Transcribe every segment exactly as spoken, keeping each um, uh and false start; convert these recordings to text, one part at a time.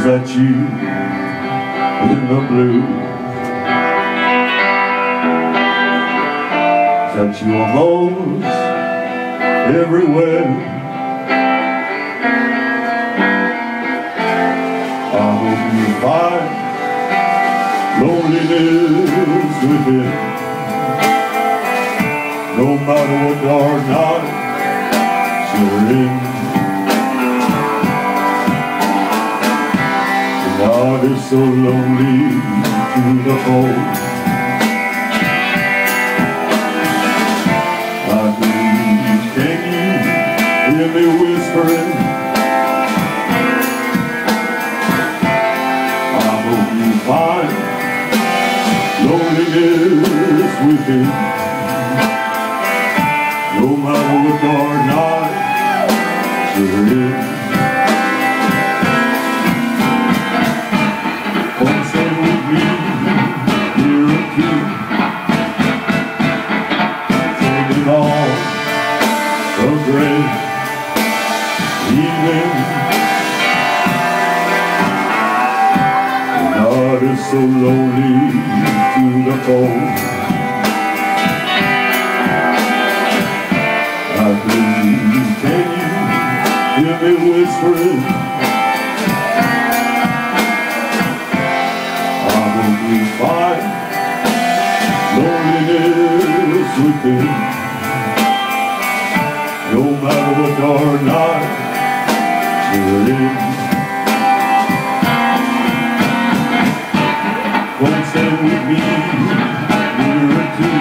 Is that you in the blue? Is that you almost everywhere? I hope you find loneliness within. No matter what dark night you're in, God is so lonely to the cold. I believe, can you hear me whispering? I hope you find loneliness within. No matter what dark night you're in. God is so lonely to the cold. I believe, can you hear me whispering? I hope you find loneliness within. No matter what dark night you're in. Come stand with me, near and two,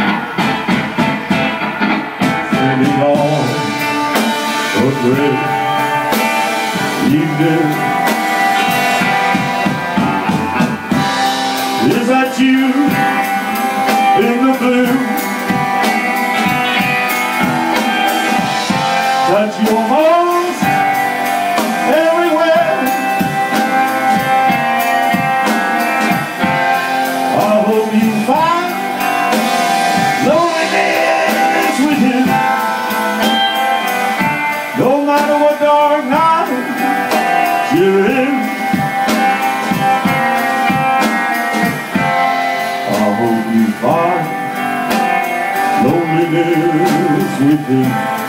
standing on a great evening. Is that you in the blue? That you almost everywhere? I hope you find loneliness within. No matter what dark night you're in. I hope you find loneliness within.